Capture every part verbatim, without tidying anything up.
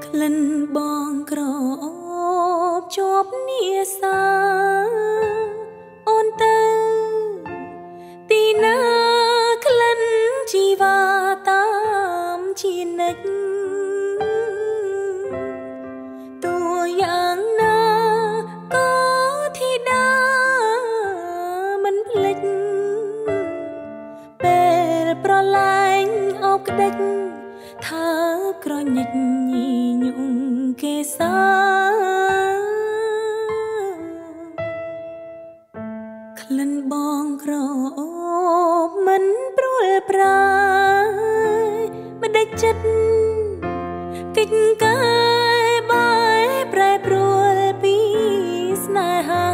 ក្លិនបងក្រអូបជាប់នាសាអូនទៅទីណាក្លិនជីវ៉ាតាមជានិច្ចតួយ៉ាងណាក៏ធីតាមិនភ្លេចពេលប្រឡែងអោបក្តិចថាក្រញិចញីញងគេសាក្លិនបងក្រអូបមិនព្រួលប្រាមិនដេចចិត្តកិច្ចកាយបាយប្រែប្រួលពីស្នេហា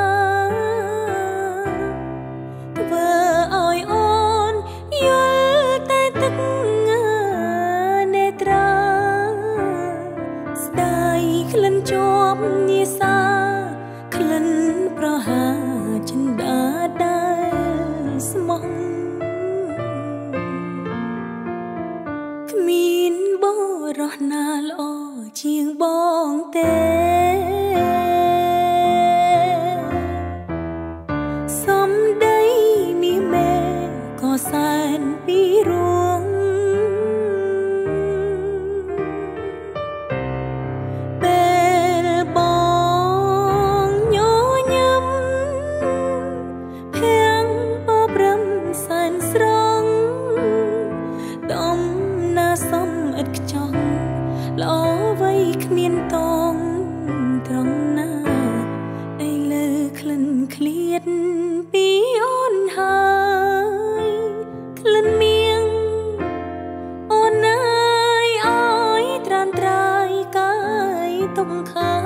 ធ្វើឲ្យអូនយល់តែទឹកនេត្រាស្ដាយក្លិនជាប់នាសាក្លិនប្រហាចិន្តាដែលស្មោះគ្មានបរោះណាល្អជាងបងទេសំដីមីមេក៏សែនពីរួងពេលបងញញឹមភាំងបប្រឹមសែនស្រងដំណាសំឥតខ្ចង់ល្អវ័យគ្មានតងត្រង់ណាឯលើក្លិនឃ្លៀតពីអូនហើយក្លិនមៀងអូនអើយអើយត្រានត្រាយកាយទុំខា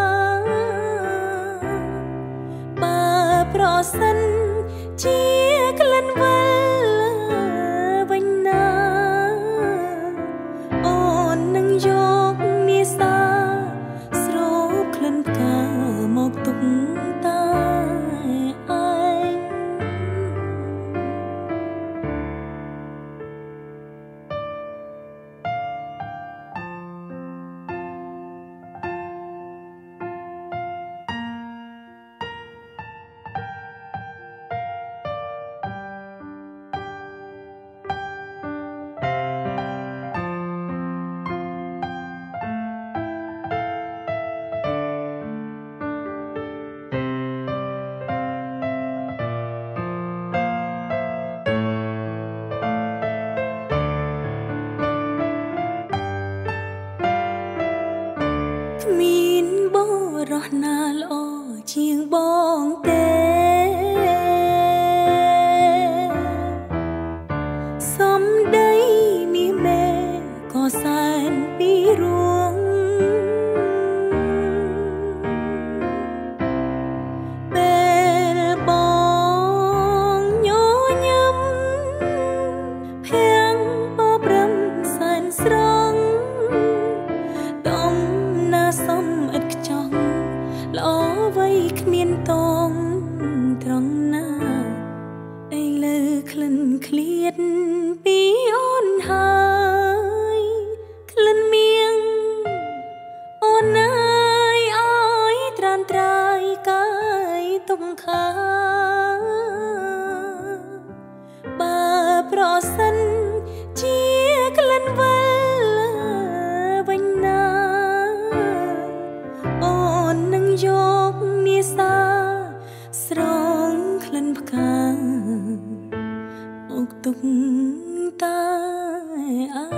បើប្រសិនជាក្លិនវិលវិញណាអូននឹងយកនាសាស្រោបក្លិនផ្កាមកទុកតែឯងគ្មានបរោះណាល្អជាងបងទេសំដីមីមេក៏សែនពីរួងពេលបងញញឹមភាំងបប្រឹមសែនស្រងដំណាសំឥតខ្ចង់ល្អវ័យគ្មានតងត្រង់ណាឯលើក្លិនឃ្លៀតពីអូនហើយក្លិនមៀងអូនអើយអើយត្រានត្រាយកាយទុំខាបើប្រសិនជាក្លិនវិលវិញណាអូននឹងយកនាសាស្រងក្លិនផ្កាមកទុកតែឯ